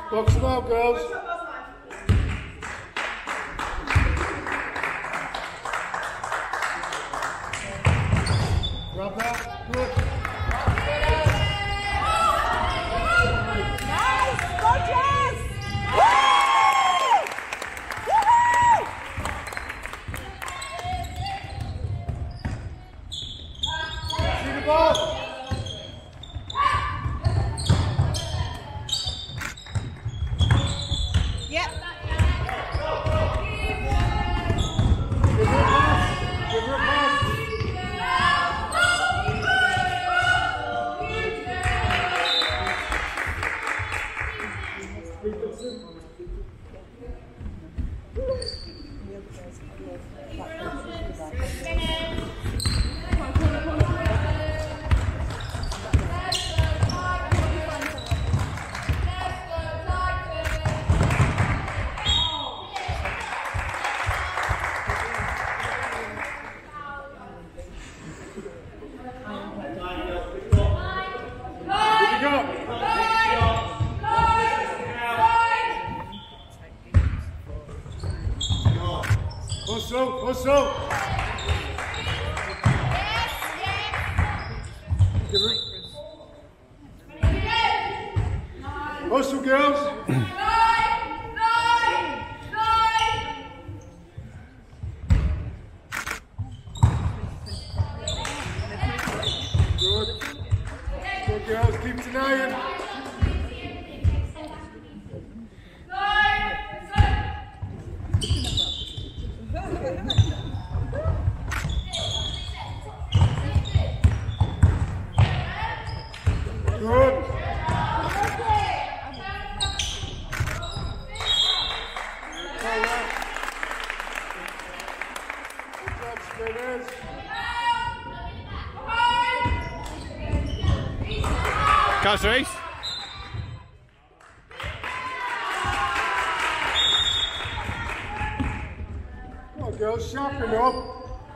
Box them out, girls. Grab that. Good. Nice! Go, Jess! See the ball. Yep. Give her a pass. Give her a pass. Hustle! Hustle, girls! Good. Good, girls, keep denying. Good. Spinners. Catch race. Come on, girls, sharpen up.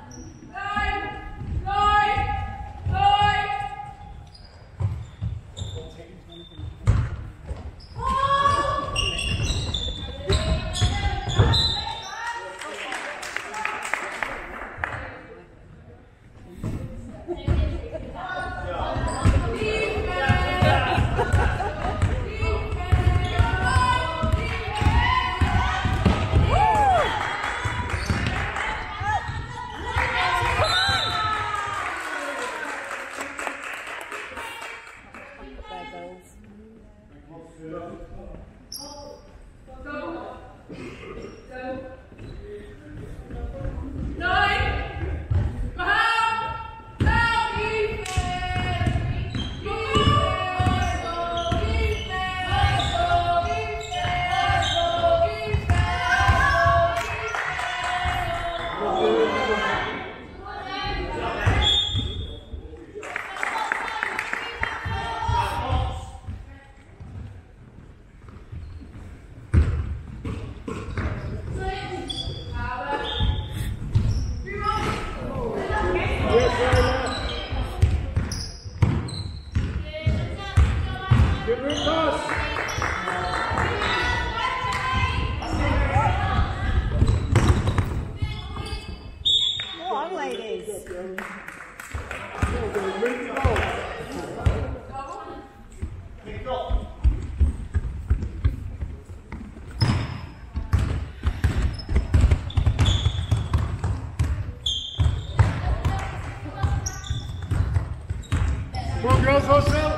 Come on, girls, hustle.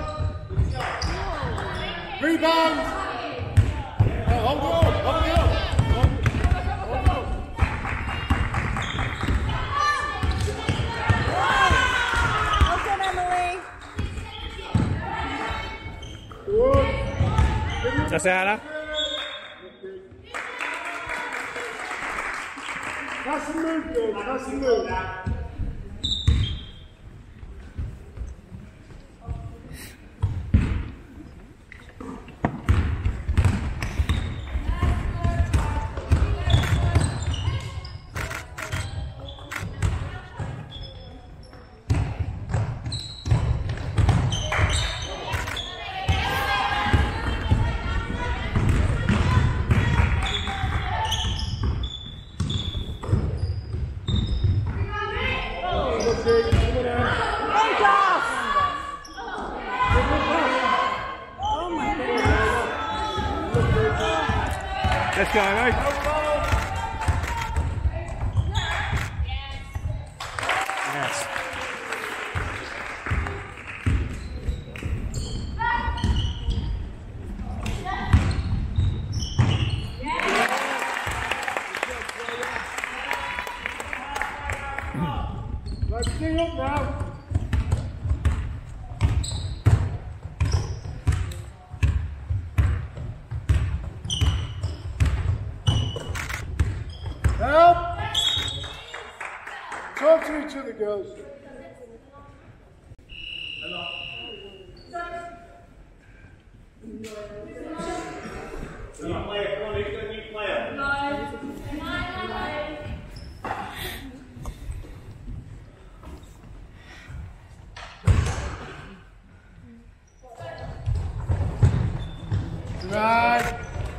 Rebound. Hold on, hold on. Hold on. Well done, Emily. Good. Just Anna. Pass and move, girls. Pass and move. Let's go, mate. Yes. Let's stay up now. Help! Talk to each other, girls. New player, come on, who's got a new player? Right.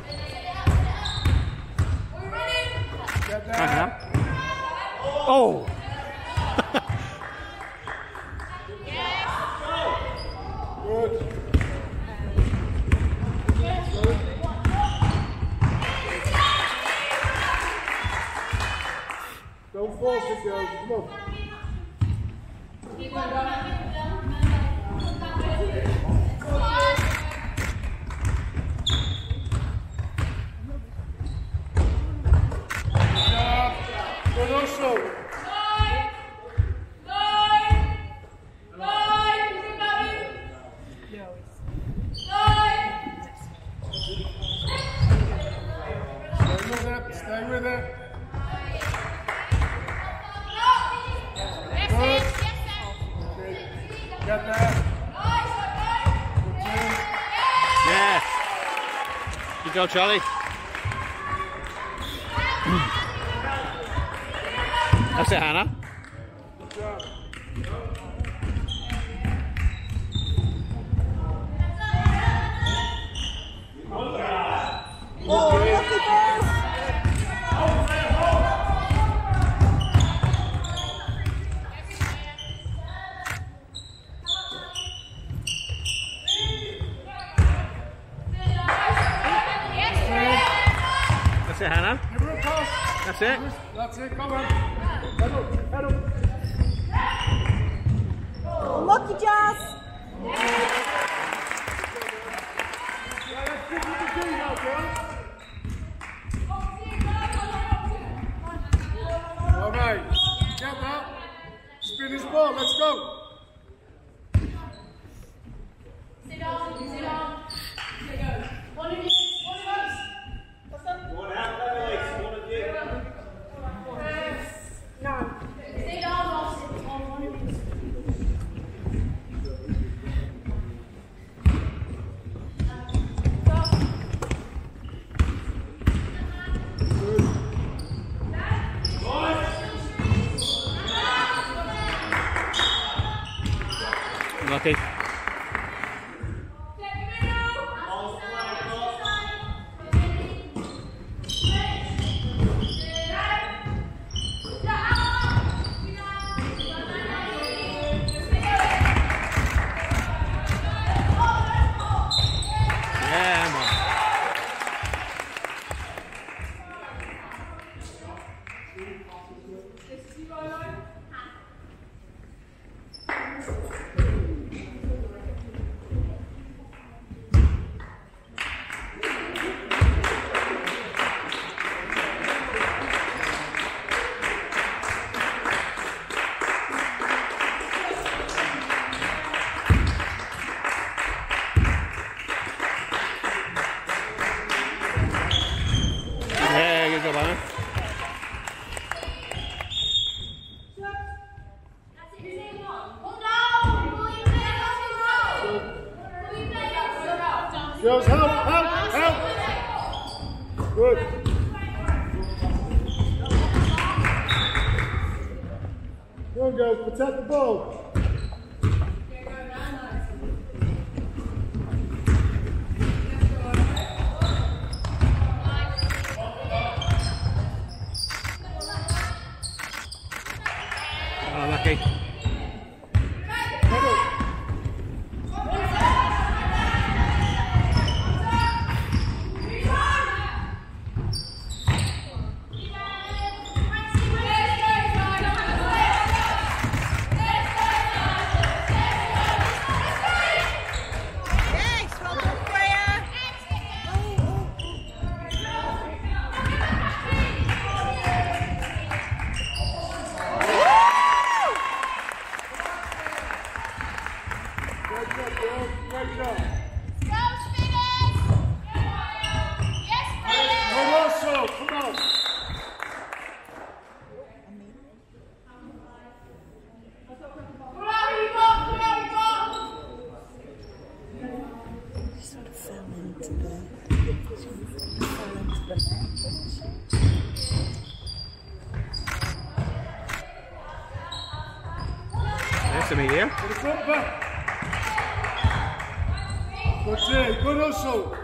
Get that. Oh! Good. Don't force it, girls. Come on. Good also. Stay with it. Good. Get that. Yes. Good job, Charlie. That's it, Hannah. Good job. Oh, lucky boys. That's it, Hannah. Give her a pass. That's it. That's it. Come on. Head up. Head up. Lucky Jazz. Yeah, let's give you the key now, girls. All right. Get that. Spin his ball. Let's go. Sit down, sit down. There you go. One of you, one of us. What's up? One out, Alex, one of you. No. Stay down, I'll sit on one of you. Lucky. Yeah, man. Yeah, good job, Anna. Girls, help, help, help. Good. Come on, girls, protect the ball. Oh, lucky. Head up. husband there, didn't she? Nice to meet you. To the front back. Good day, good hustle.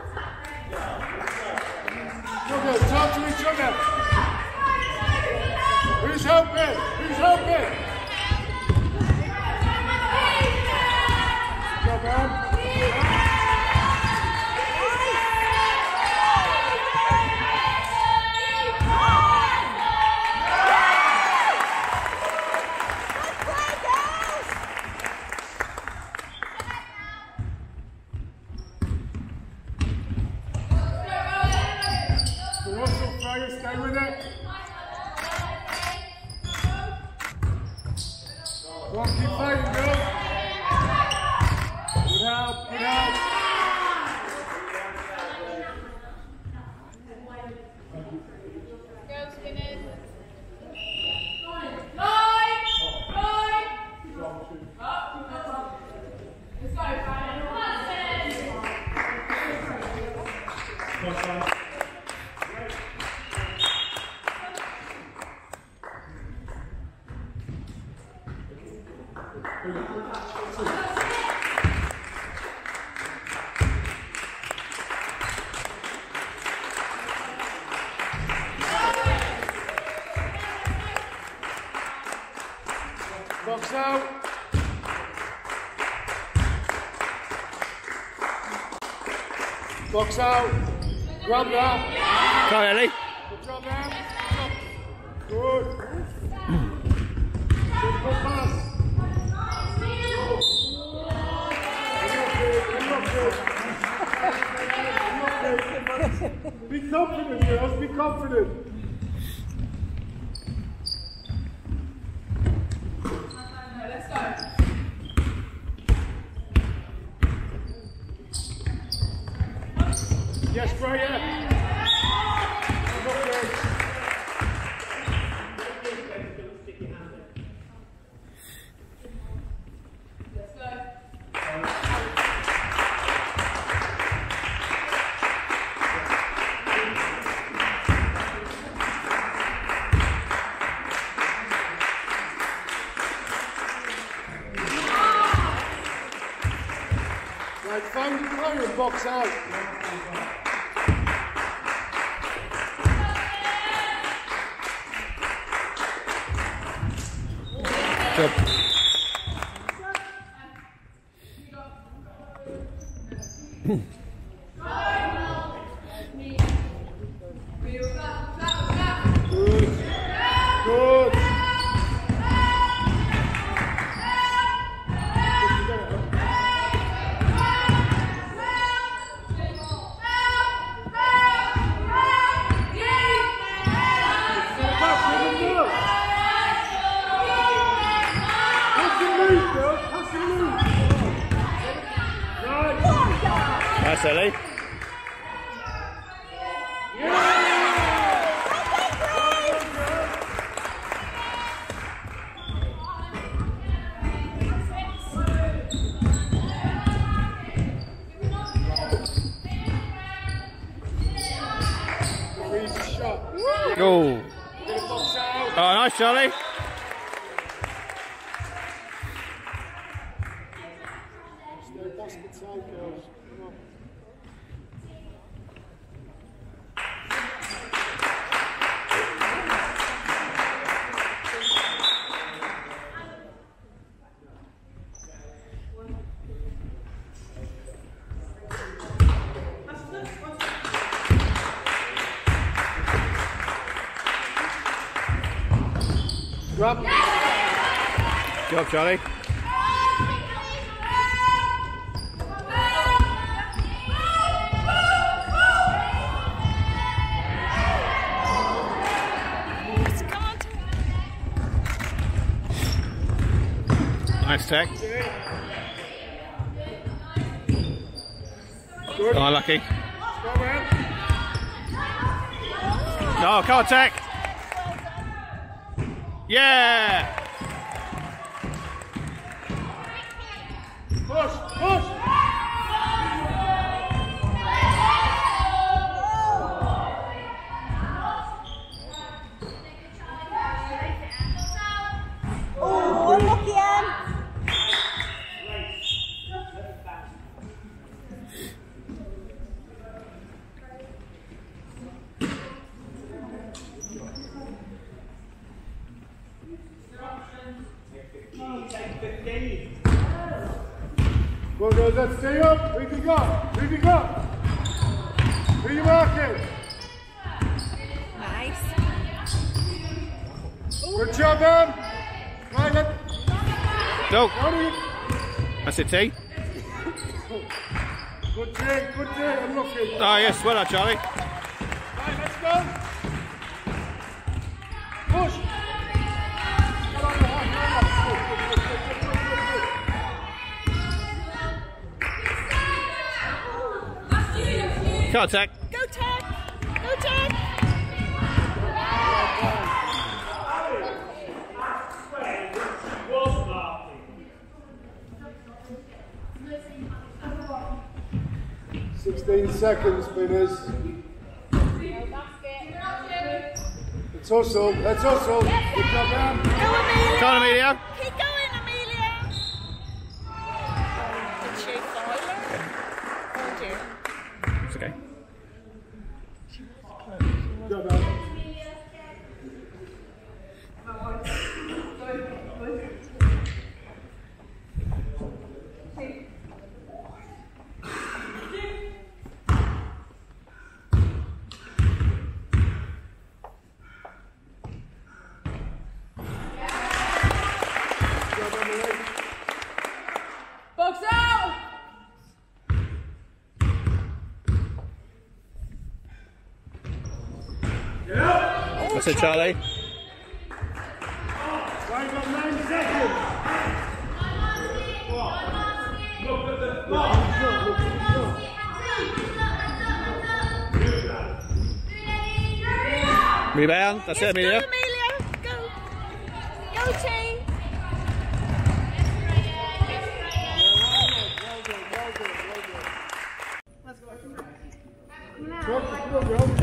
Good, talk to each other. Who's helping? Who's helping? Good job, man. Stay with it. Go on, keep fighting, girl. Good help, good help. Go, Spinners. Box out. Box out. Grab that. Go, Ellie. Good job, man. Good. Good pass. Be confident, girls. Be confident. Yes, Freya. Right, find the player and box out. Good. Good. That's Ellie. Go. Oh, nice, Charlie. Grab. Good job, Charlie. Nice tech. Good. Oh, lucky. Go, man. No, can't tech. Yeah! Push, push! girls, let's stay up. Who you got? Who you got? Who you marking? Nice. Good job, Em. Right, let's Go. go. That's it, T. Good day, I'm looking. Oh, yes, well done, Charlie. Right, let's go. Push. Can't attack. Go tag. Go tag. Was laughing. 16 seconds, Spinners. Let's hustle, let's hustle. Good job, Em. Go, Amelia. Come on, Amelia. Keep going, Amelia. Did she fall? Oh dear. It's okay. Good job, Em. Box out! That's it, Charlie. Right, got 9 seconds. Look at the Look, clock. look, look. Rebound. That's it, Yes, Amelia. go, Amelia. Go. Go, T. Well done.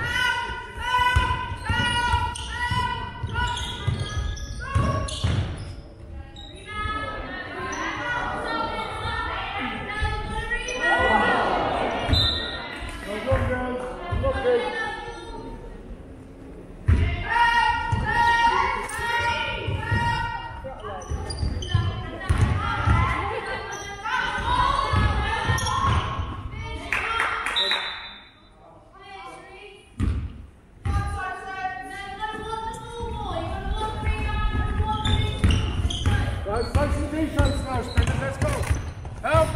Right, fight some defense now, Spinners. Let's go. Help.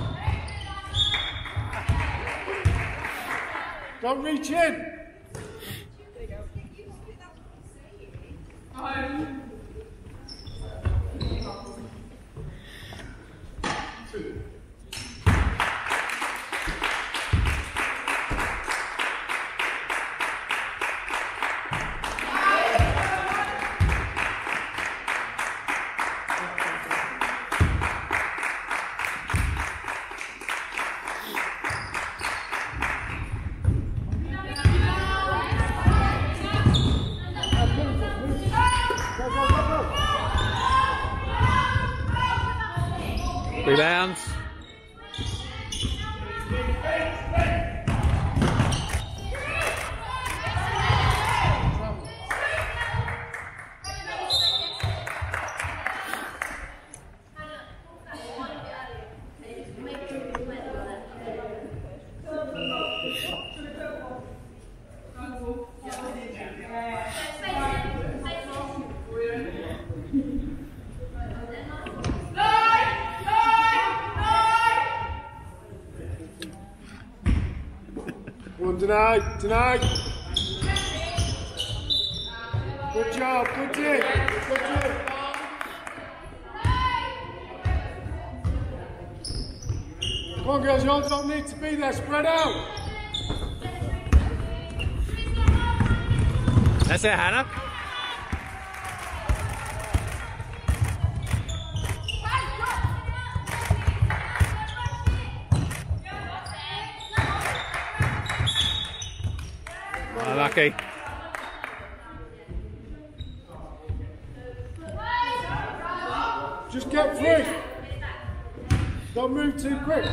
Don't reach in. Rebounds. One tonight. Good job, good day. Good day. Come on, girls, you all don't need to be there. Spread out. That's it, Hannah. Lucky. Just get free. Don't move too quick.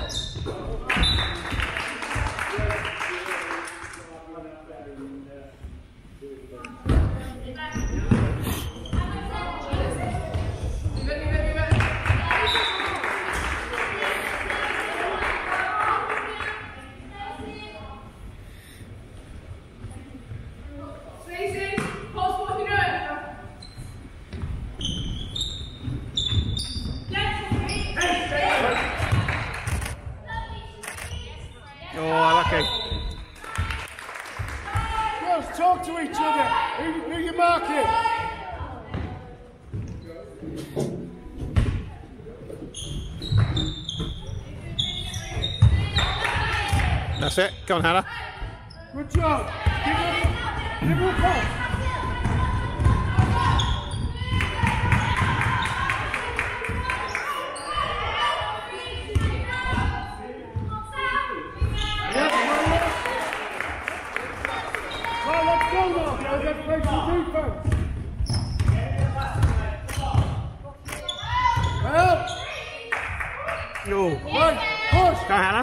talk to each other. Who you marking? That's it. Go on, Hannah. Good job. Give her a pass. Let's go now, guys. Let's play some defense. Help! Oh. Right, push! Go on, Hannah.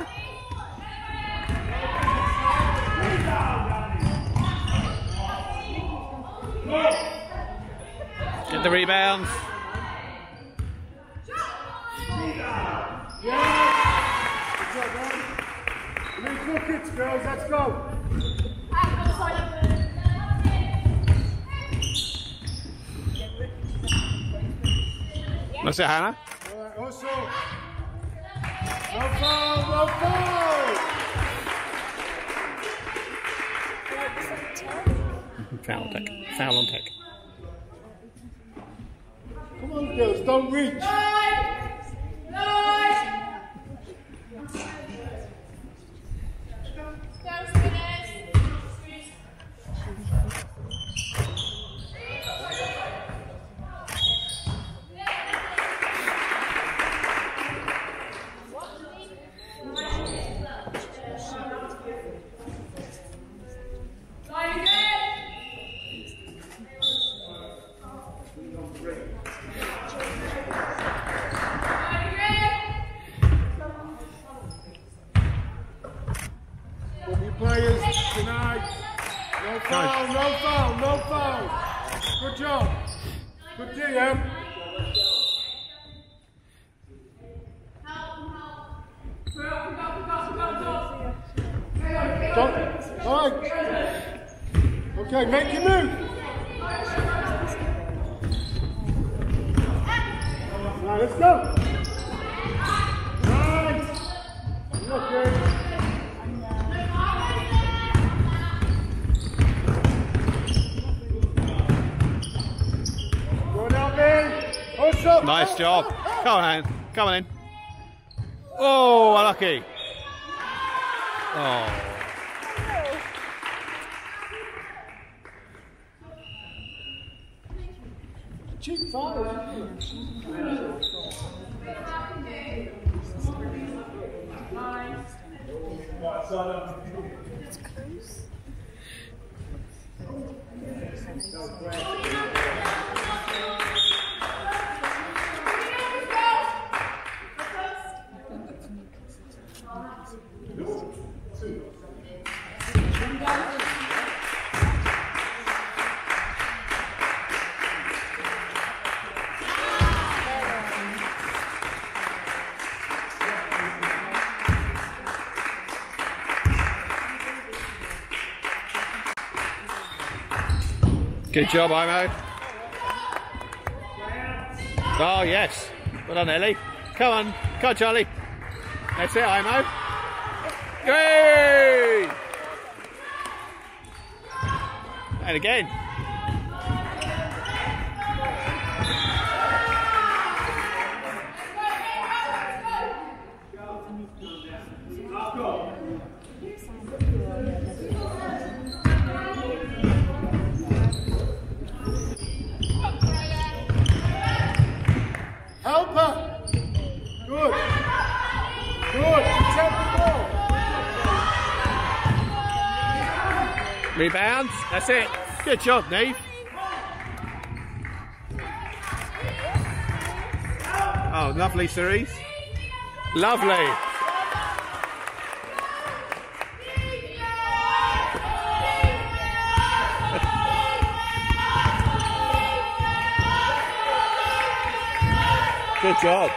Get the rebounds. Yeah! Good job, guys. We need buckets, girls. Let's go. That's it, Hannah. Alright, also. No foul, no foul! Foul on tech. Foul on tech. Come on, girls, don't reach. Players tonight. No foul, no foul, no foul. Good job. Good DM. Alright. Okay, make your move. Right, let's go. Right. Okay. Nice job. Come on, Anne. Come on in. Oh, unlucky. Oh. Cheap foul. It's close. Good job, Imo. Oh, yes. Well done, Ellie. Come on. Come on, Charlie. That's it, Imo. Yay! And again. Help her. Good. Good. Protect the ball. Rebounds. That's it. Good job, Neve. Oh, lovely, Cerise. Lovely. Good job.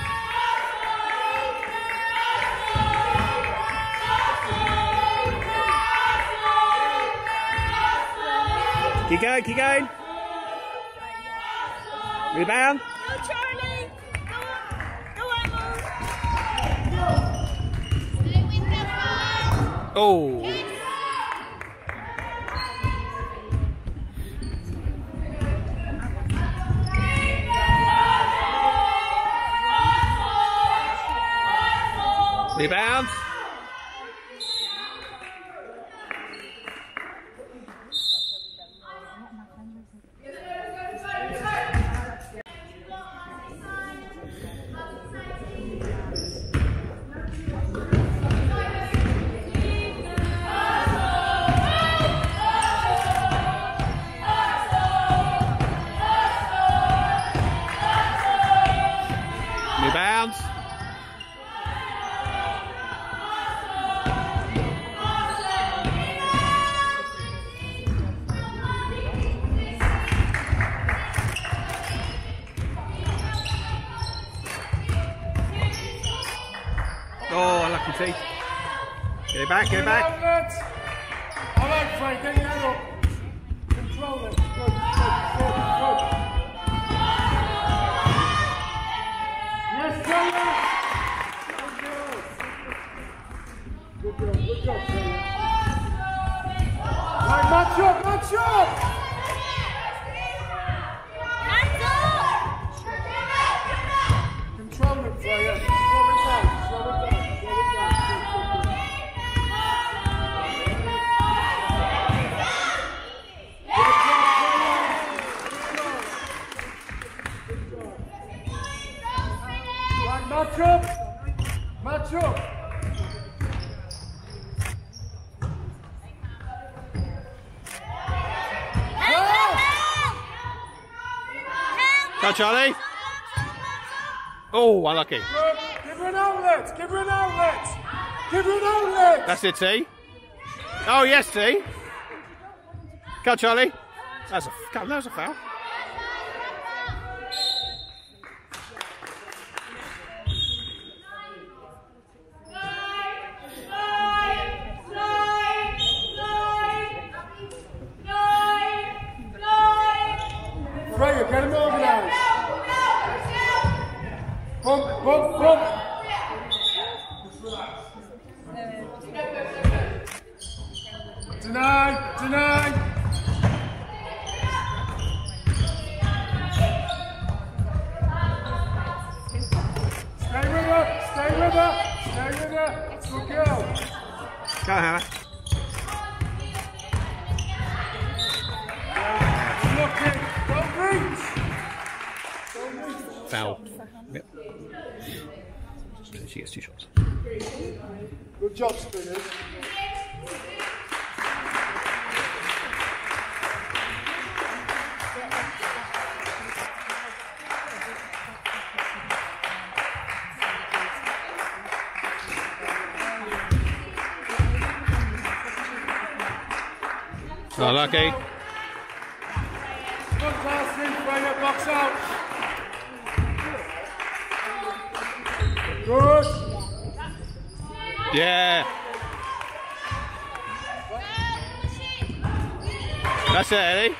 Keep going, keep going. Rebound. Go, Charlie. Go on, Oh. Rebound. Rebounds. Oh, unlucky T. Get it back, get it back. I like Frank, get your head up. Control it. Good, good, good, good. Yes, Taylor! Good job, Taylor. Right, match up, match up! Control it, Freya. Slow it down, slow it down, slow it down. Right, match up! Match up! Go, Charlie. Oh, unlucky. Good. Give her an outlet! Give her an outlet! Give her an outlet! That's it, T. Oh, yes, T. Go, Charlie. That was a foul. Freya, get him organised. Bump, bump, bump. Deny, deny. Stay with her, stay with her, stay with her. Good girl. Go, Hannah. Looking, don't reach. Don't reach. Foul. Yep. So she gets 2 shots. Good job, Spinners. Oh, lucky. Good passing, Freya, box out. Good. Yeah. That's it, Eddie.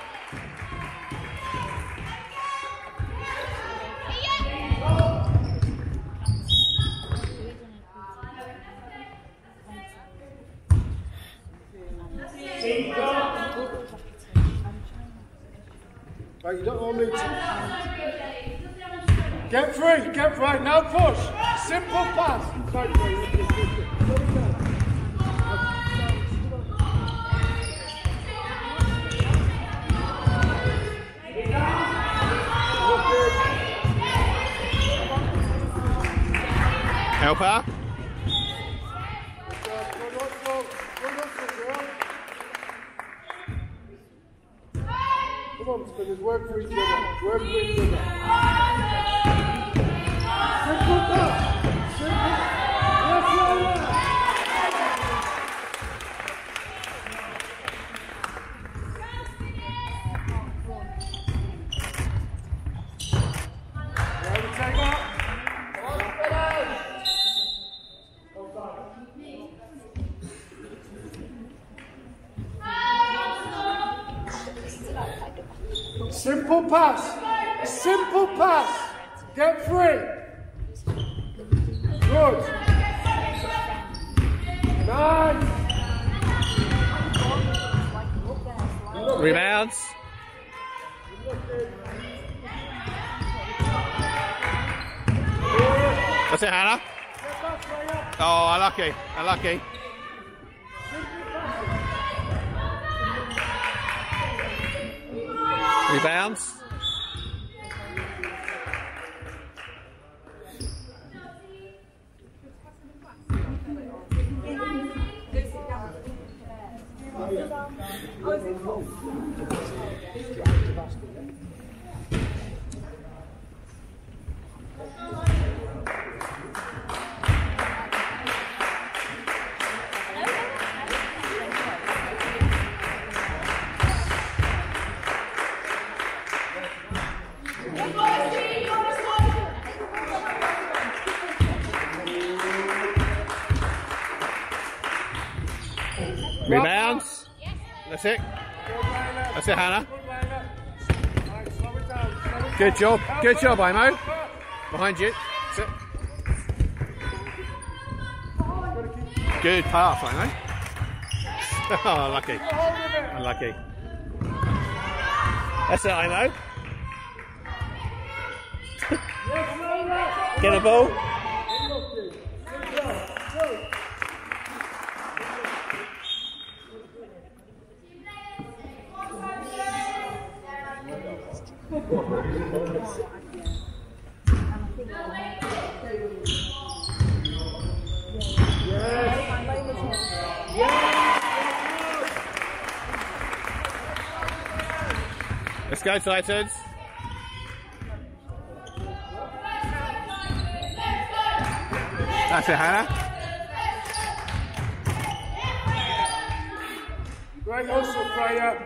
Right, you don't all need to. Get free, get right, now push. Simple pass. Sorry, Help her. Come on, Spinners, work for each other. Work for each other. Simple pass. Simple. Yes, Lola. Ready to take off? Simple pass. Simple pass. Get free. Good. Nice. Rebounds. That's it, Hannah. Oh, unlucky, unlucky. Rebounds. Rebounds. That's it. That's it, Hannah. Good job. Good job, Imo. Behind you. That's it. Good pass, Imo. Oh, lucky. Unlucky. That's it, Imo. Get the ball. Let's go, Titans. That's it, Hannah. Great hustle, Freya.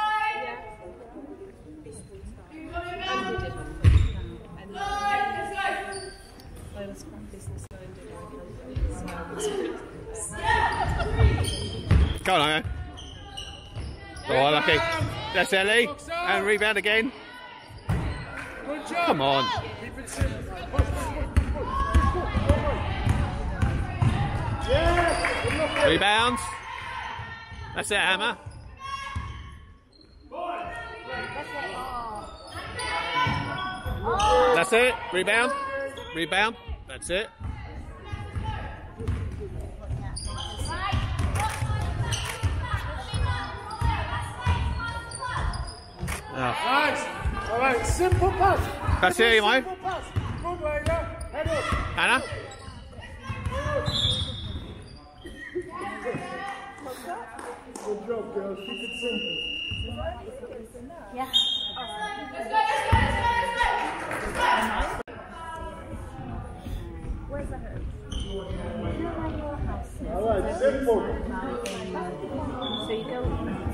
Go on, Imo. Oh, lucky. That's Ellie. And rebound again. Good job. Come on. Keep it simple. Yeah. Rebounds. That's it, Hammer. That's it. Rebound. Rebound. That's it. Oh. Nice. All right, simple pass. That's it, Imo. Simple pass. Good way, yeah. Head up. Hannah. Good job, girls. Keep it simple. Yeah. Let's go. Where's the herd? All right, simple. So you go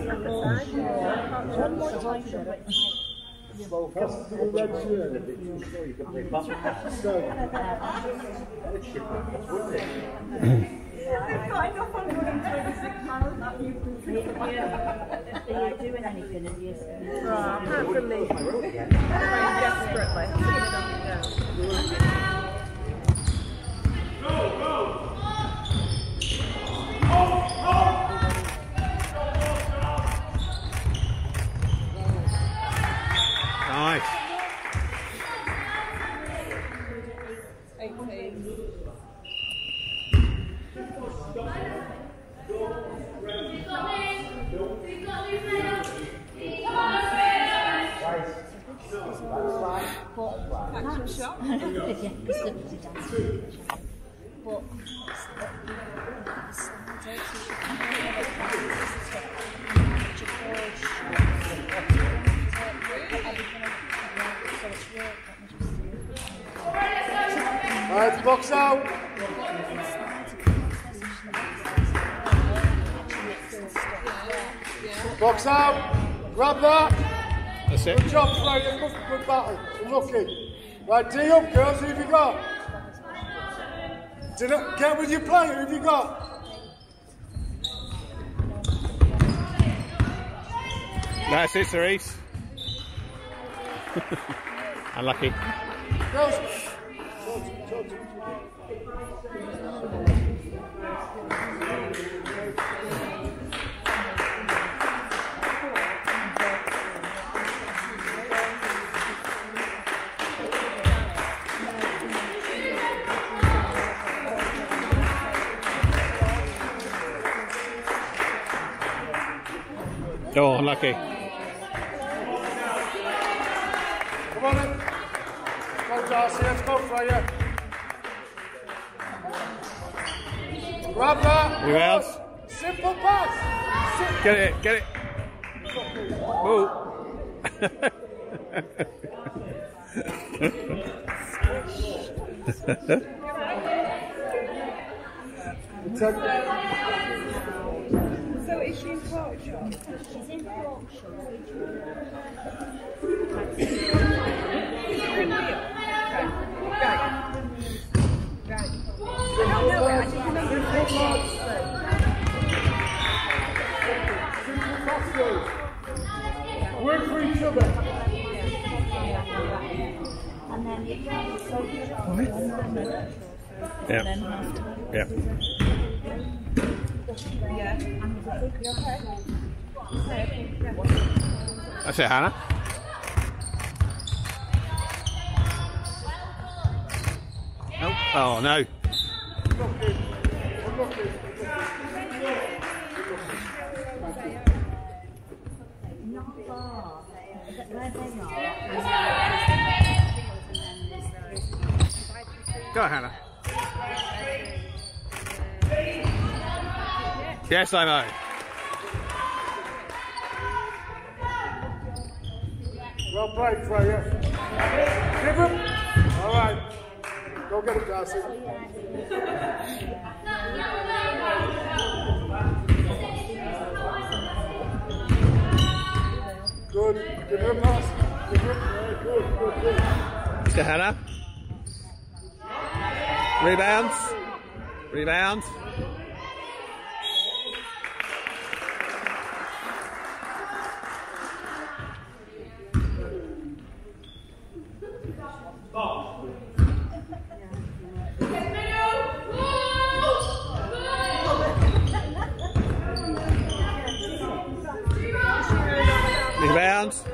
one more time. Pass to the red shirt. Stay. Are you doing anything in years? Apart from me, trying desperately. Nice. 18. Right, box out. Box out. Grab that. That's it. Good job, Freya. Good battle. Lucky. Right, D up, girls. Who have you got? Get with your player. Who have you got? That's it, Cerise. Unlucky. Girls. Oh, unlucky. Come on then. Go Darcy, let's go Freya. Grab that. Rebounds. Simple pass. Get it, get it. Oh. So is she in Yorkshire? She's in Yorkshire. You're in Wales? Right. I don't know it, I just remember it. Simple passes. Work for each other. And then you can so Yeah. Yeah. Yeah. That's it, Hannah. Nope. Oh no. not far. Where they are. Go on, Hannah. Yes, I know. Well played, Freya. Give him. All right. Go get it, Darcy. Good. Give her a pass. Give her. Good. Mr. Hannah. Rebounds. Rebounds. Rebounds.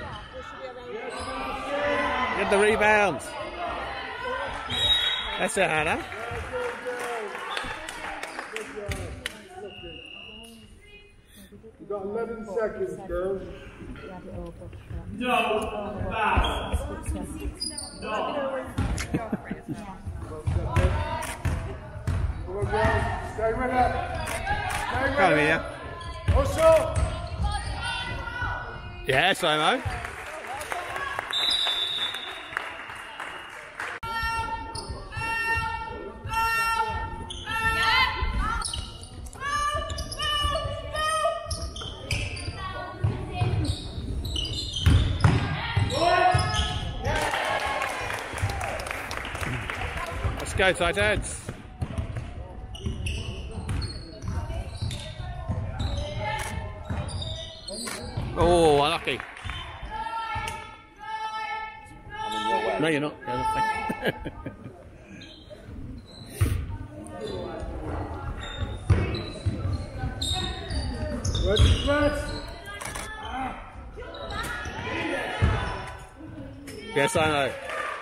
Get the rebounds. That's it, Hannah. You've got 11 seconds, girls. No, pass. Come on, girls. Stay with her. Stay with Come her. here. Also. Yeah, Simo. Let's go, tight heads. Oh, unlucky. No, you're not. You're not. Yes, I know.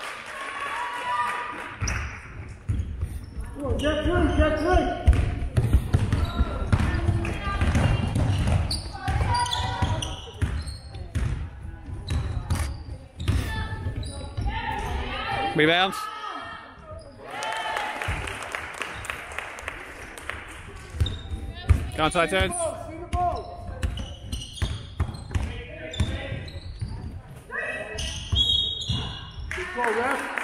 Come on, get through. Rebounds. Go on, tight heads. See the ball. Good ball, ref.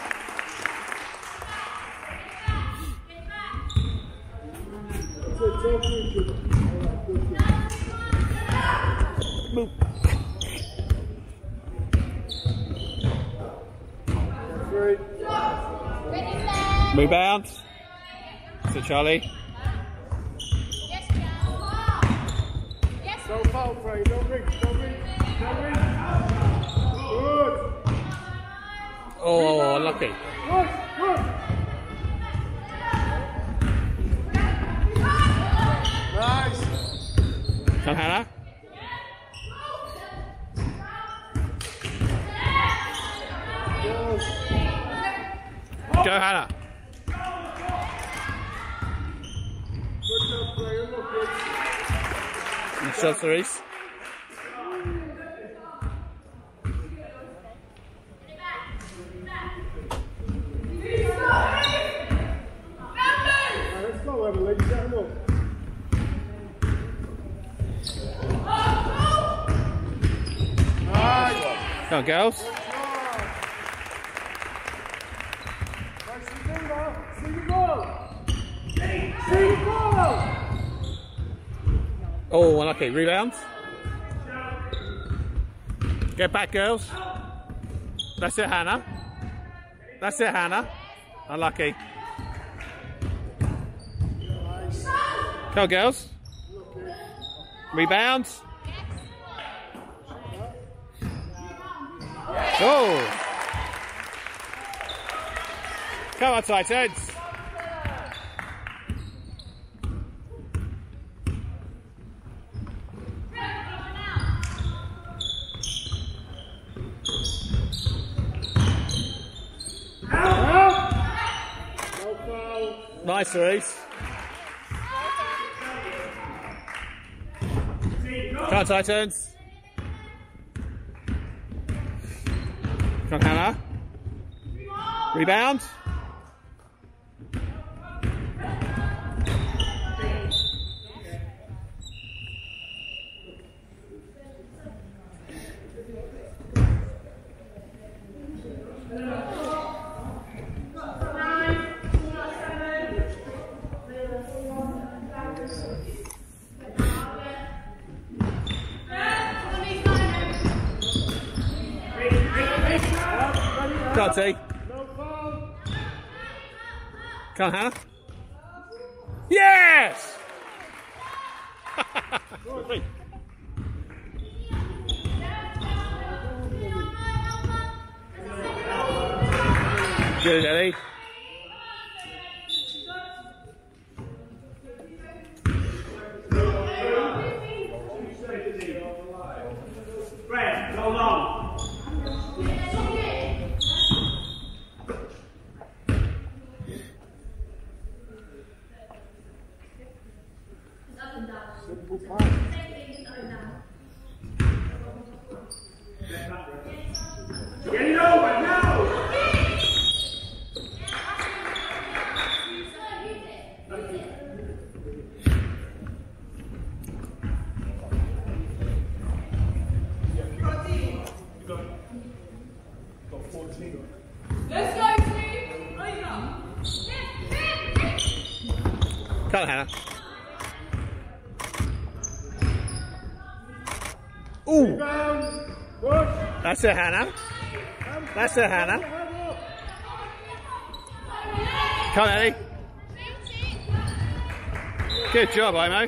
Rebound. To Charlie. Don't foul, Freya. Don't reach. Good. Oh, unlucky. Good. Nice. Come, Hannah. Go, Hannah. Good job, Freya. Look good. And shot, Cerise. Come on, girls. See the ball. See the ball. Oh, unlucky. Rebound. Get back, girls. That's it, Hannah. That's it, Hannah. Unlucky. Come on, girls. Rebound. Oh. Come on, Titans. Nice, Reese. Come on, Titans. Come on, Hannah. Rebound. Come on, T. Come on, Hannah. Yes! Good, Eddie. Hold on. Simple pass. Get it over now! Got 14. Let's go, Steve! Bring it up! Come on, Hannah. Ooh! That's it, Hannah. That's it, Hannah. Come on, Eddie. Good job, Imo.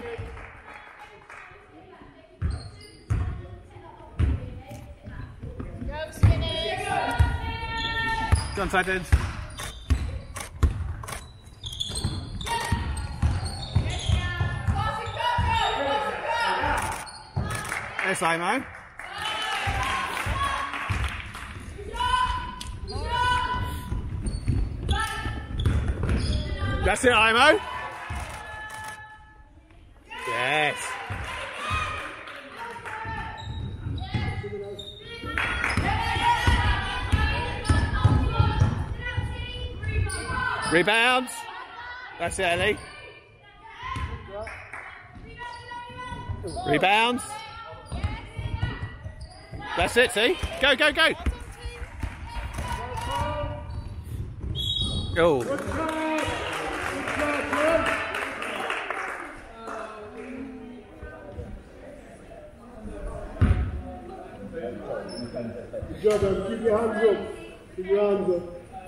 Go, Spinners! Come on, Titans. Yes, Imo. That's it, Imo. Yes. Rebounds. That's it, Ellie. Rebounds. That's it, see? Go, go, go. Oh. Good job, man. Keep your hands up. Keep your hands up.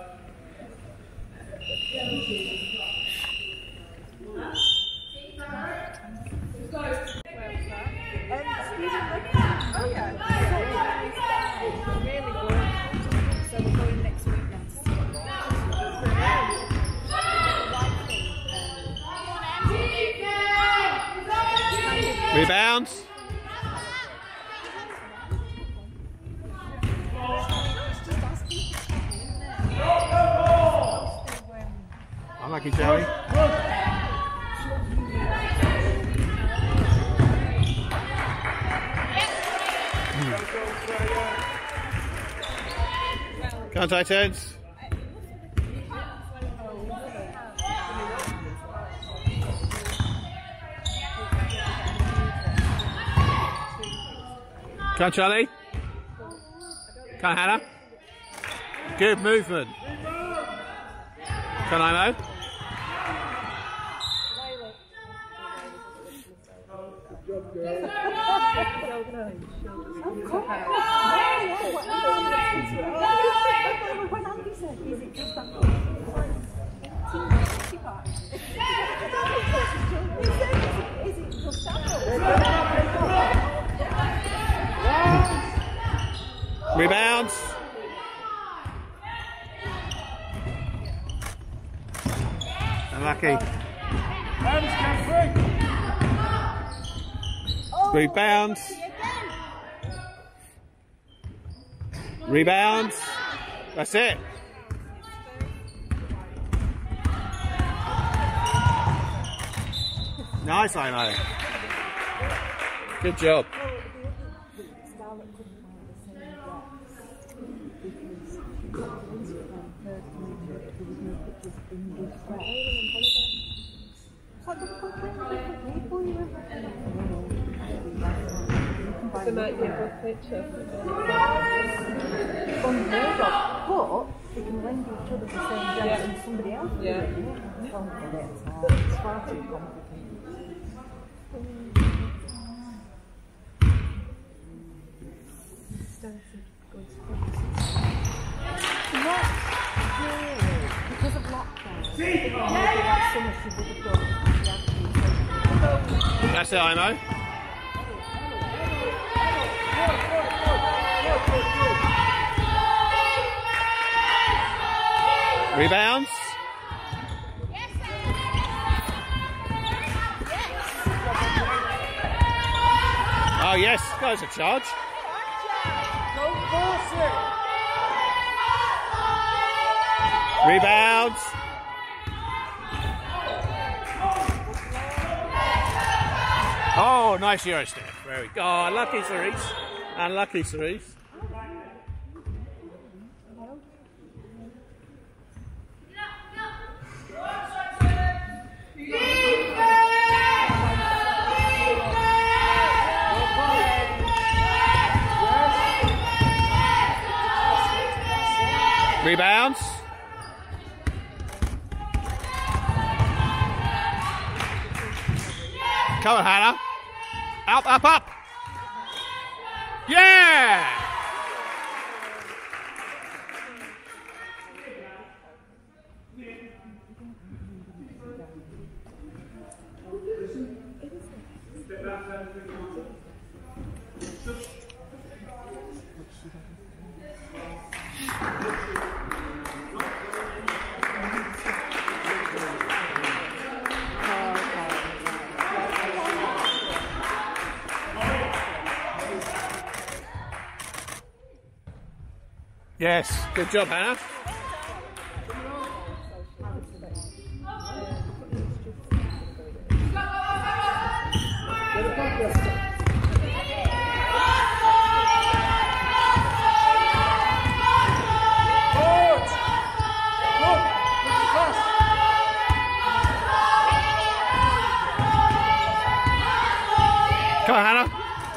Oh yeah. Really good. So we're going next week then. Rebounds. Unlucky, Joey. Come on, Titans. Come on, Charlie. Come on, Hannah. Good movement. Come on, Mo. Rebounds. Unlucky. Rebounds. Rebounds. That's it. Nice, Imo. Good job. There might be a good picture. Unheard of, but they can lend each other the same dress and somebody else. Yeah. It's far too complicated. Not really, because of lockdown. Maybe last summer she would have done. That's it, Imo. Rebounds. Oh yes, goes a charge. Don't force it. Rebounds. Oh, nice Euro step. Very good. Oh, unlucky Cerise. Unlucky Cerise. Rebounds. Come on, Hannah. Up, up, up. Yeah! Yes, good job, Hannah. Come on, Hannah.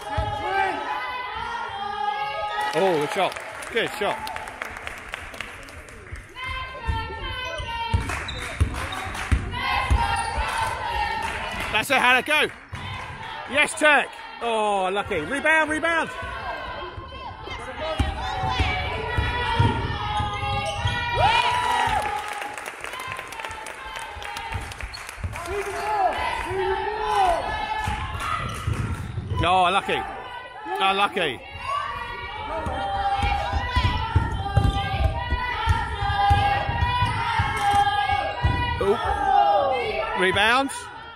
Oh, good shot. Good shot. That's it, Hannah, go. Yes, Turk. Oh, lucky. Rebound, rebound. Oh, lucky. Oh, lucky. Ooh. Rebounds.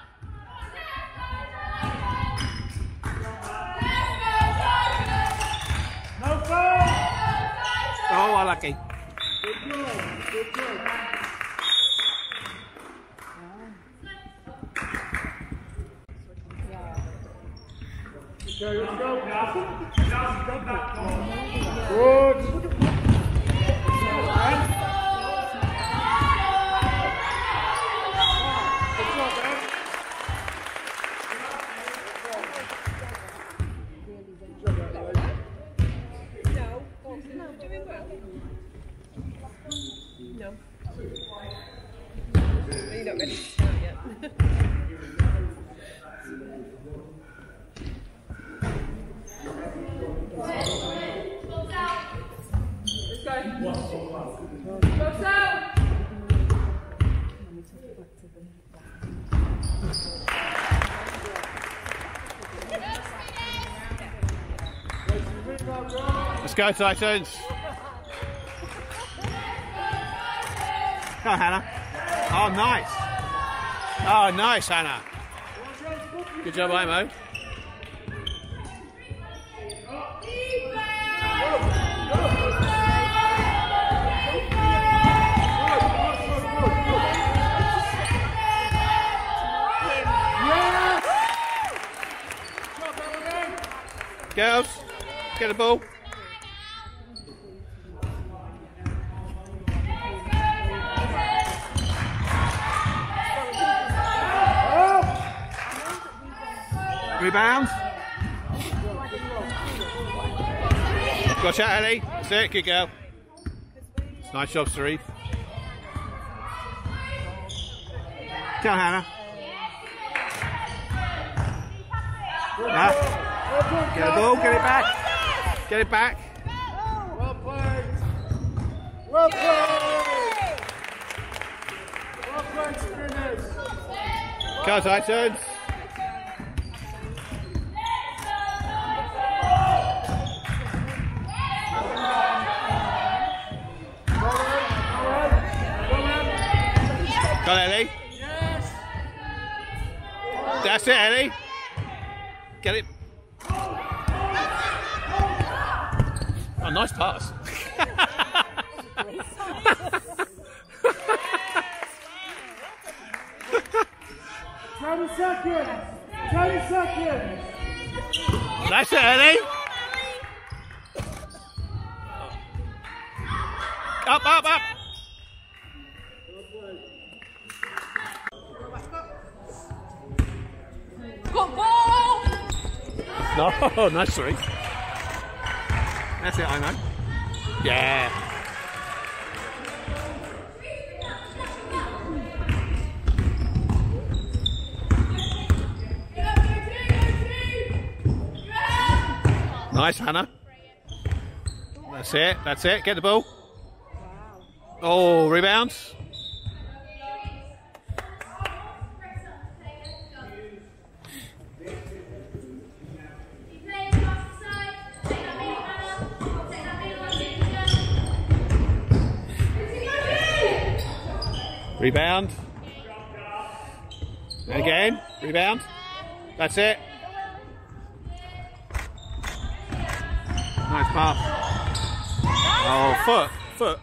Oh, unlucky. Good job. Good job. Okay, let's go. Good. Let's go, Titans. Come on, Hannah. Oh, nice. Oh, nice, Hannah. Good job, Imo. Girls, get the ball. Rebound. Watch out, Ellie. That's it, good girl. Nice job, Sarif. Come on, Hannah. Get the ball, get it back. Get it back. Well played. Well played. Well played, Spinners. Go, Titans. Go on, Ellie. Yes. That's it, Ellie. Get it. Oh, nice pass. 20 seconds. 20 seconds. That's it, Ellie. Up, up, up. Got ball! No, nice three. That's it, I know. Yeah. Nice, Hannah. That's it, that's it. Get the ball. Oh, rebounds. Rebound. And again, rebound. That's it. Nice pass. Oh, foot.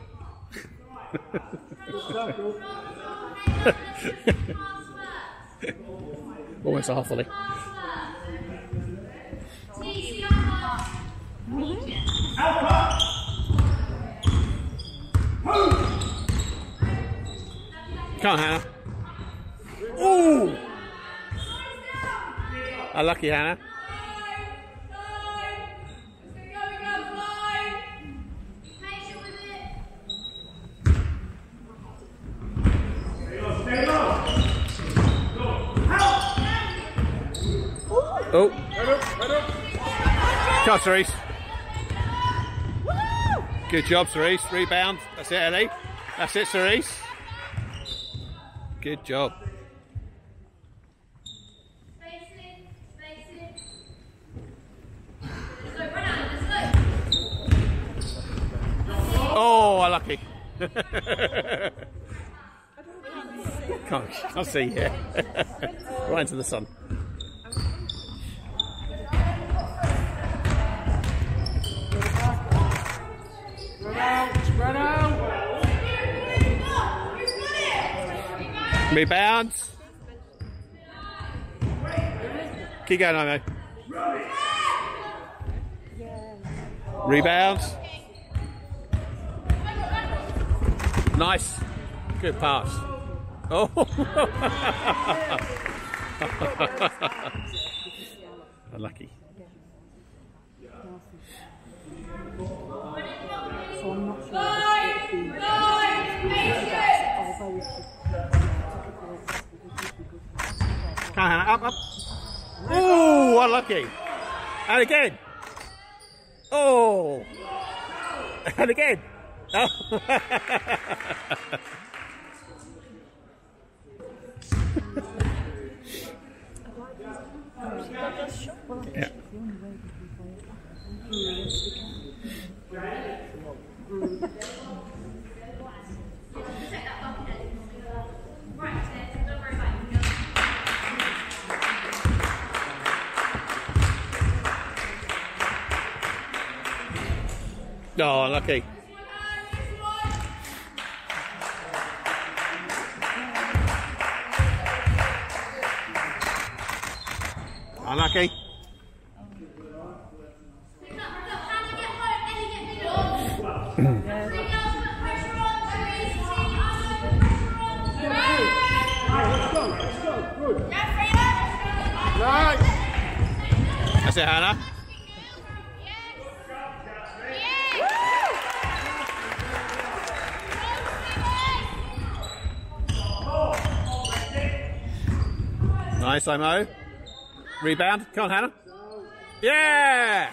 Almost a half volley. Come on, Hannah. Ooh! Unlucky, Hannah. Oh. Come on, Cerise. Good job, Cerise. Rebound. That's it, Ellie. That's it, Cerise. Good job. Oh, unlucky. Can't see here. Right into the sun. Spread out. Rebound. Keep going, Imo. Rebound. Nice. Good pass. Oh. Unlucky. So I'm not sure. Come on, Hannah. Up, up. Oh, unlucky. And again. Oh. And again. Oh. Yeah. Oh, unlucky. Unlucky. That's it, Hannah. Nice, Imo. Rebound. Come on, Hannah. Yeah!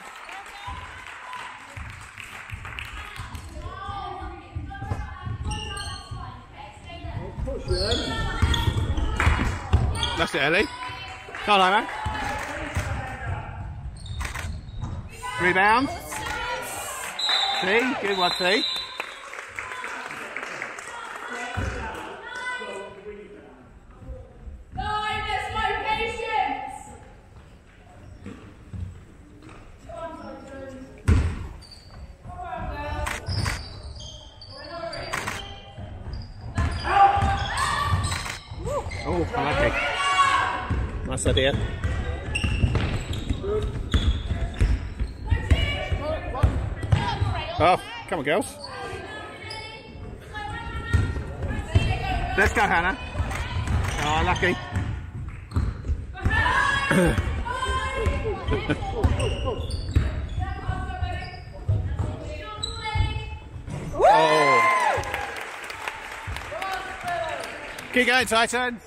That's it, Ellie. Come on, Imo. Rebound. See? Good one, see? Oh, I like it. Nice idea. Oh, come on, girls. Let's go, Hannah. Oh, lucky. Oh. Keep going, Titans.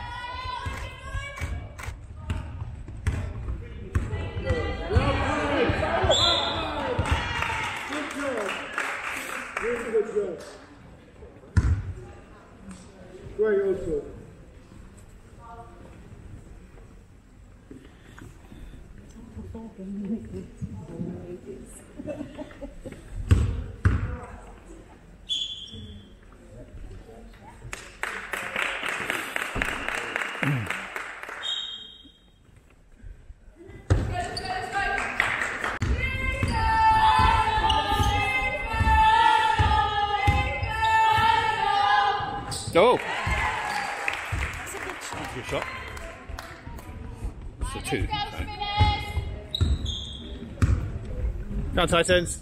Great also. Oh! That's a good shot. It's a 2. Come on, Titans.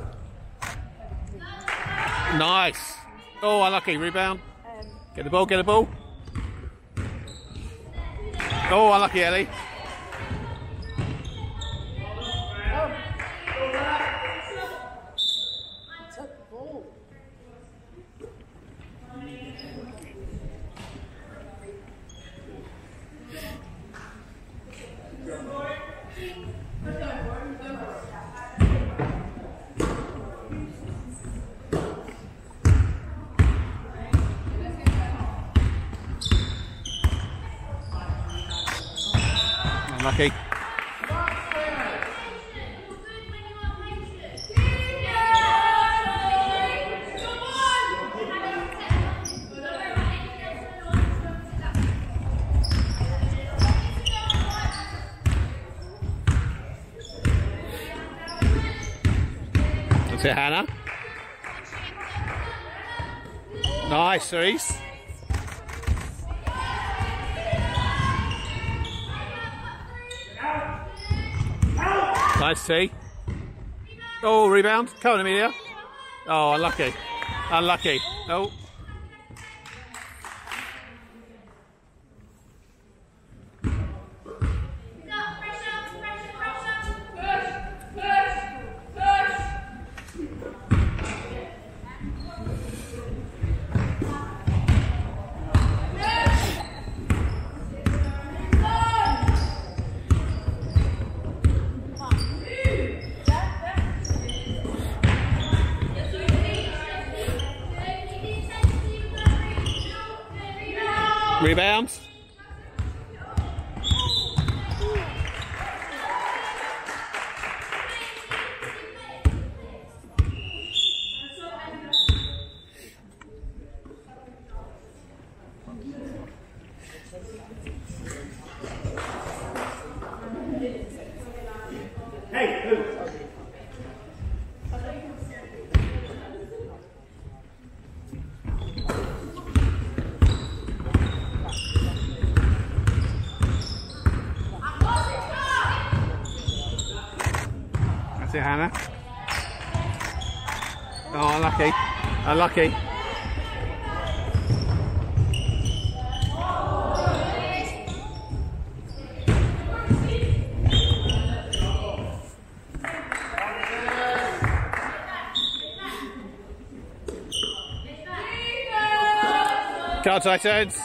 Nice. Oh, unlucky. Rebound. Get the ball, get the ball. Oh, unlucky, Ellie. Unlucky. That's it, Hannah. Nice, Cerise. Nice tee. Oh, rebound. Come on, Amelia. Oh, unlucky. Unlucky. Oh. Rebounds. Hey, That's it, Hannah. Oh, unlucky. Unlucky. Go Titans.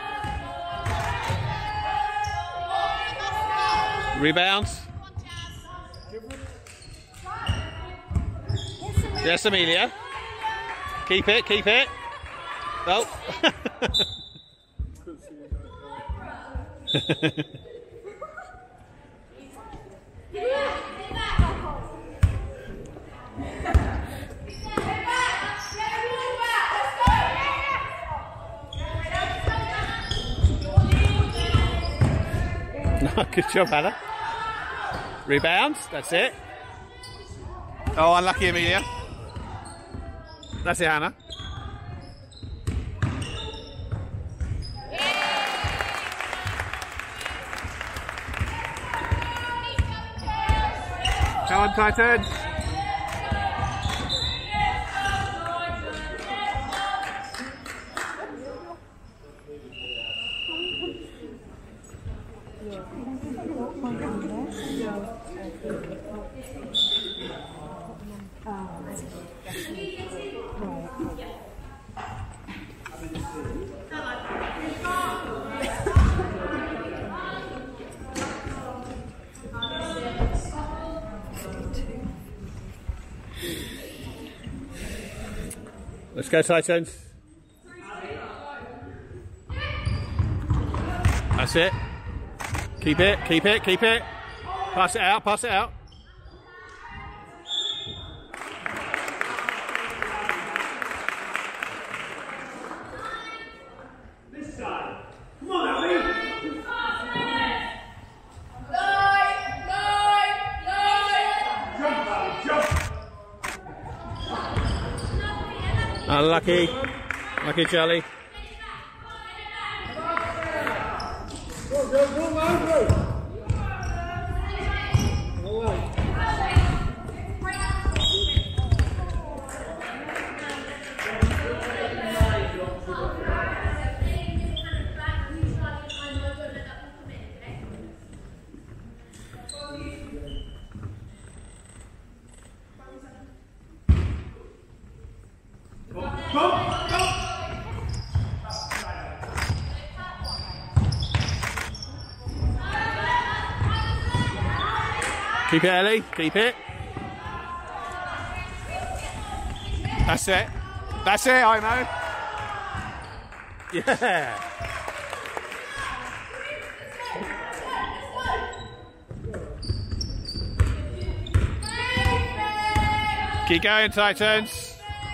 Rebounds. Yes, Amelia. Keep it, keep it. Oh. Good job, Hannah. Rebounds, that's it. Oh, unlucky, Amelia. That's it, Hannah. Come on, Titans. Let's go, Titans. That's it. Keep it, keep it, keep it. Pass it out, pass it out. This side. Come on, Abby. Jump, Abby, jump. Unlucky. Lucky, Charlie. Keep it, Ellie. Keep it. That's it. That's it, Imo. Yeah. Keep going, Titans.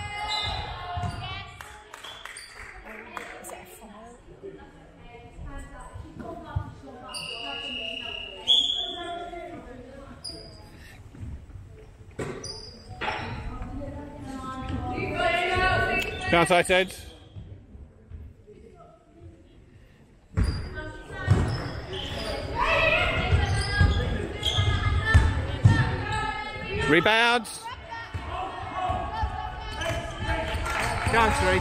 Come on, Titans. Rebounds. Come on, Street.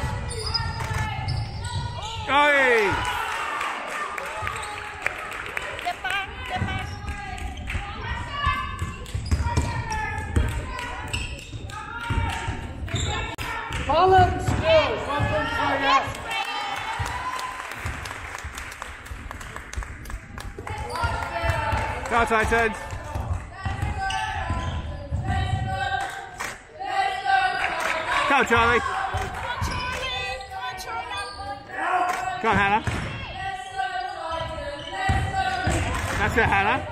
Oi! Holland scores. Go, Titans. Go, Charlie. Go on, Hannah. That's it, Hannah.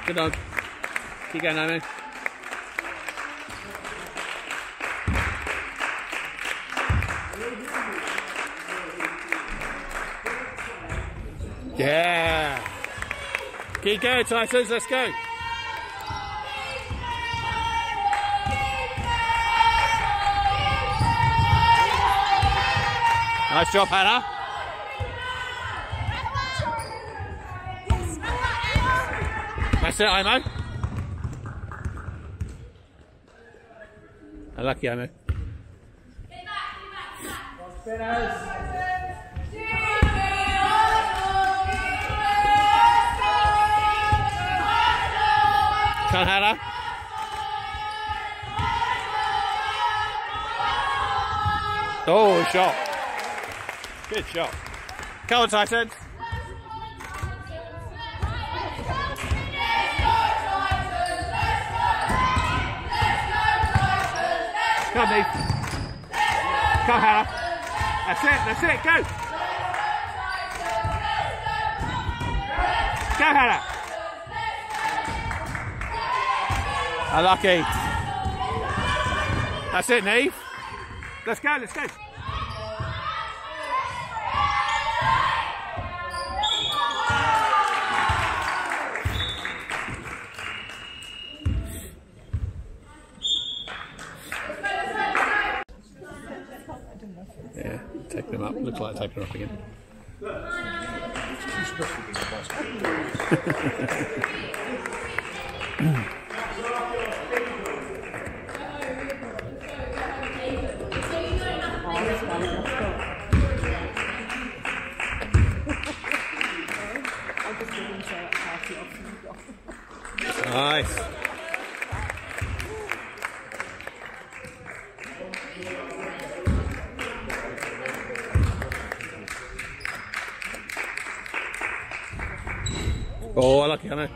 Good dog. Keep going, Naomi. Yeah. Keep going, Titans. Let's go. Nice job, Hannah. That's it, Imo. Unlucky, Imo. Come on, Hannah. Oh, shot. Good shot. Come on, Titans. Come on, Neve. Come on, Hannah. That's it, go. Go, Hannah. Unlucky. That's it, Neve. Let's go, let's go. Yeah, taking them up. Looks like taking them up again. Nice. Oh, lucky, I know.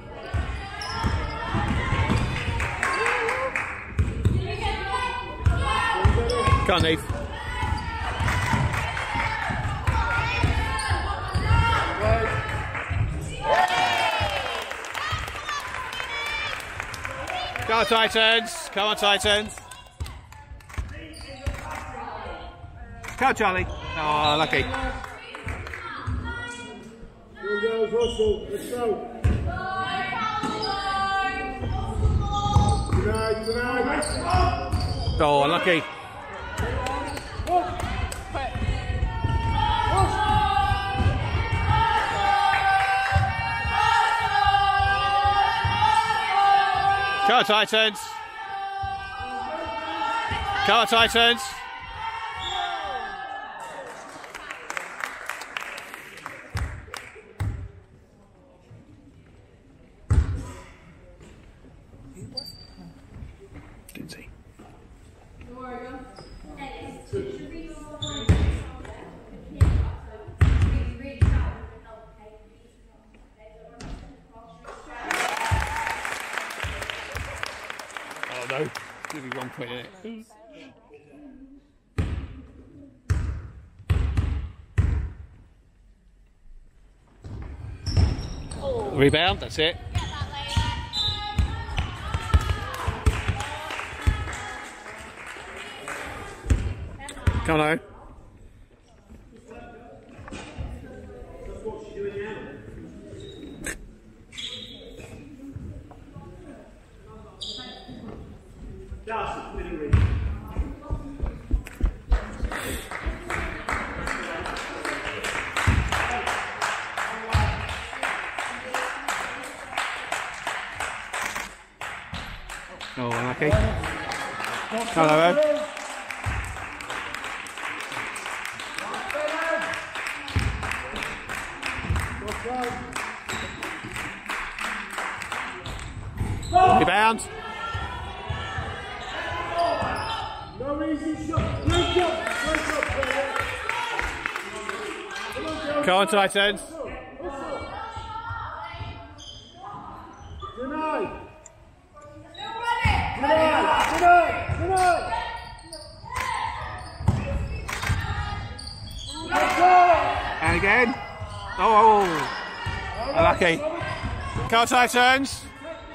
Come on, Neve. Come on, Titans. Come on, Titans. Come on, Charlie. Oh, lucky. Good girls, Russell. Let's go. Tonight. Oh, lucky. Come on, Titans. Come on, Titans. Didn't see. Oh no, give me 1 point in it. Rebound, that's it. Come on. Oh, unlucky. Hello. Rebound. No easy shot. Great job. Come on, Titans. Tonight. And again. Oh, unlucky. Come on, Titans.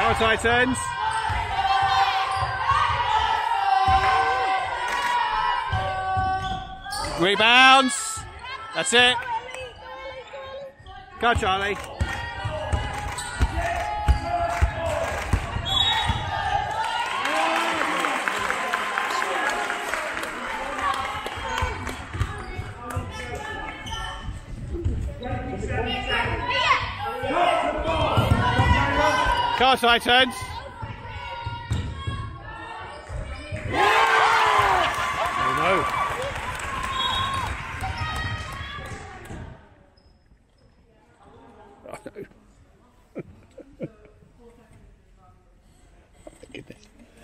Come on, Titans. Rebounds. That's it. Go, Charlie. Go, Titans. Oh no. Oh no. Oh goodness.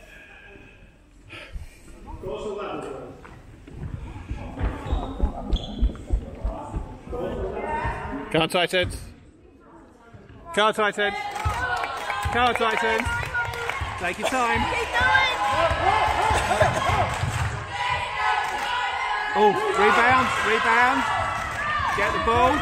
Come on, Titans. Come on, Titans. Come on, Titans. Take your time. Oh, rebound, rebound. Get the ball.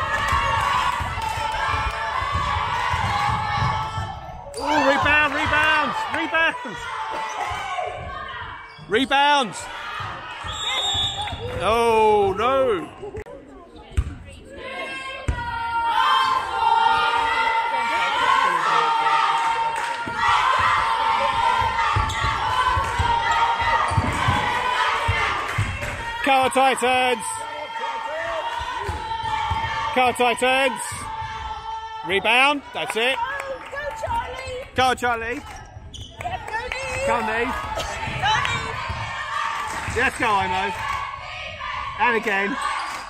Oh, rebound, rebounds, rebounds. Rebounds. Oh, no. Come on, Titans! Come on, Titans! Rebound, that's it. Go, Charlie! Go on, Charlie! Go on, Neve! Let's go, Imo! And again!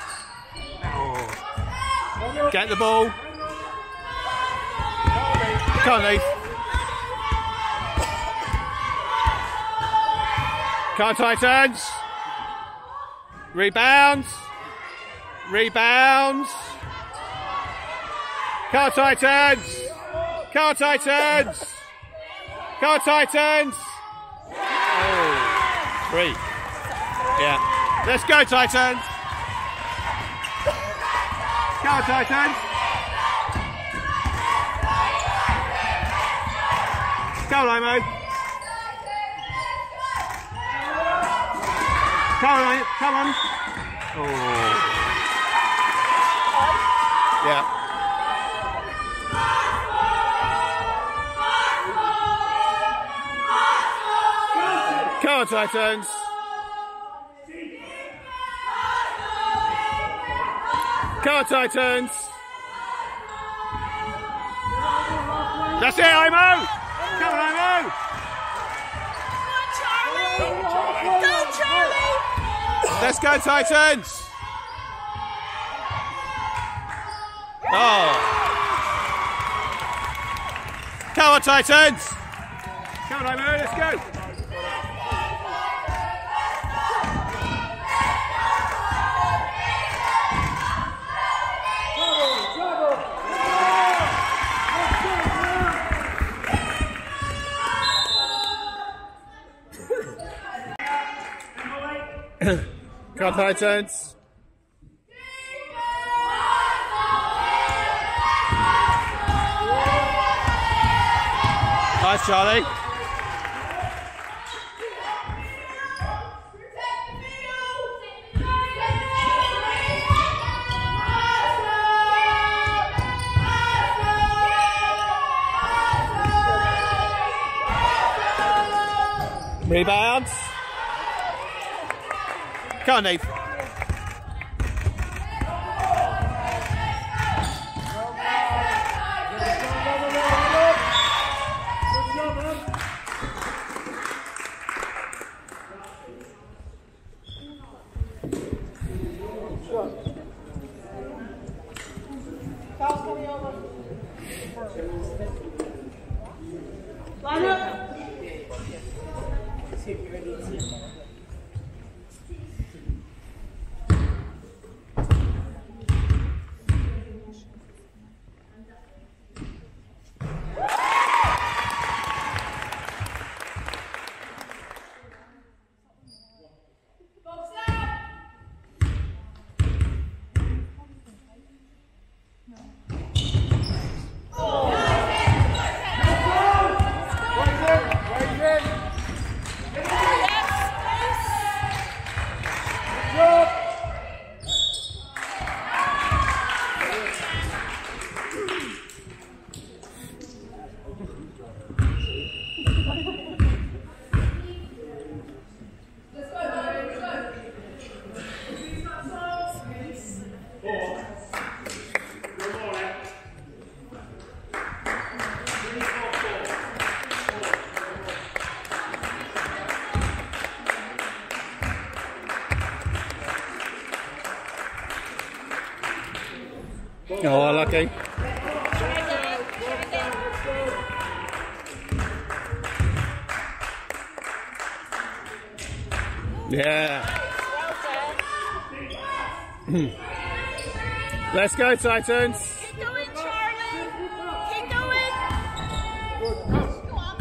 Oh. Get the ball! Come on, Neve! Come on, Titans! Rebounds! Rebounds! Come on, Titans! Come on, Titans! Come on, Titans! Oh, 3. Yeah. Let's go, Titans! Come on, Titans! Go on, Imo! Come on, come on. Oh. Yeah. Come on, Titans. Come on, Titans. That's it, Imo. Come on, Imo. Go, Charlie! Let's go, Titans! Oh! Come on, Titans! Come on, Imo, let's go! Come on, Titans. Nice, Charlie. Rebounds. Come on, Neve. Line up. Oh, lucky. Yeah. Let's go, Titans. Keep going, Charlie. Keep going. Go on.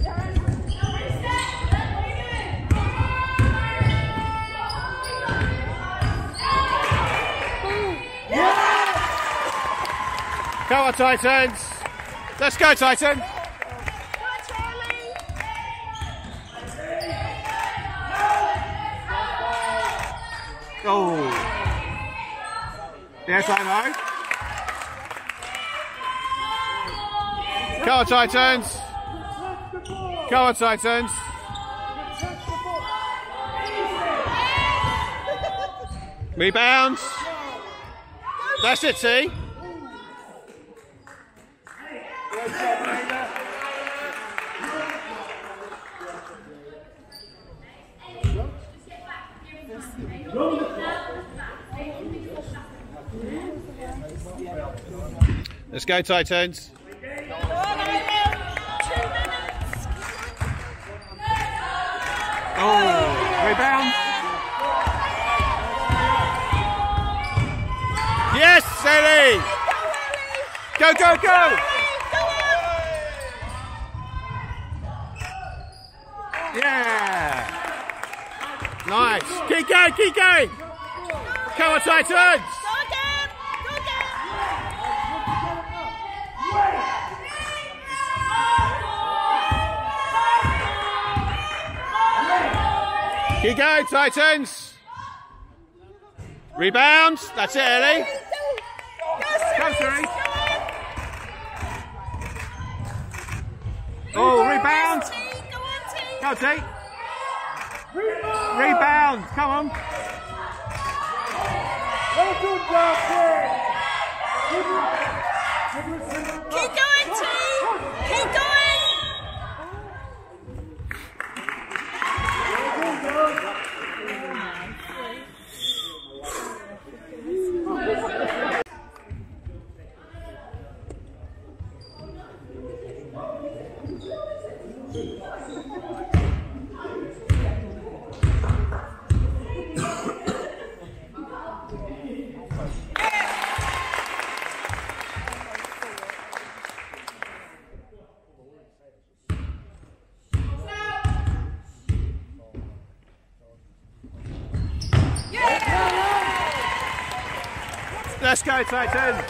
Come on, Titans. Let's go, Titan. Go on, Charlie. Oh. Yes, I know. Come on, Titans. Come on, Titans. Rebound. That's it, T. Let's go, Titans. Oh, rebound. Yes, Ellie. Go, go, go. Yeah. Nice. Keep going, keep going. Come on, Titans. Keep going, Titans. Rebound. That's it, Ellie. Go, Siri. Oh, rebound. Go, T. Rebound. Come on. Keep going, T. Keep going. Let's go, Titan.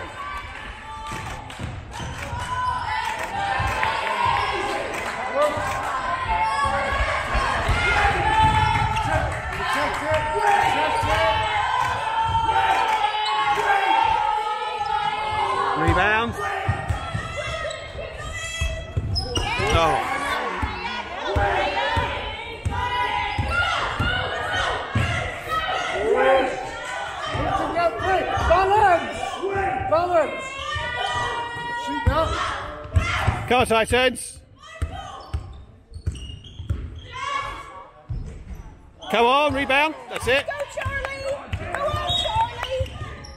Rebound. Oh. Balance! Shoot up! Come on, Titans! Come on, rebound. That's it. Go, Charlie! Go on, Charlie!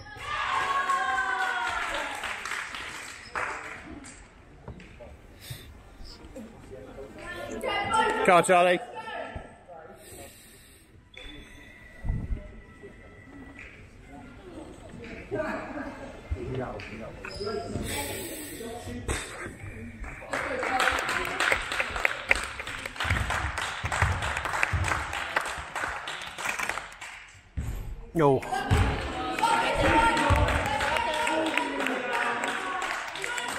Come on, Charlie. No.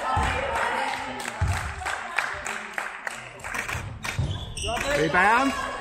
Rebound.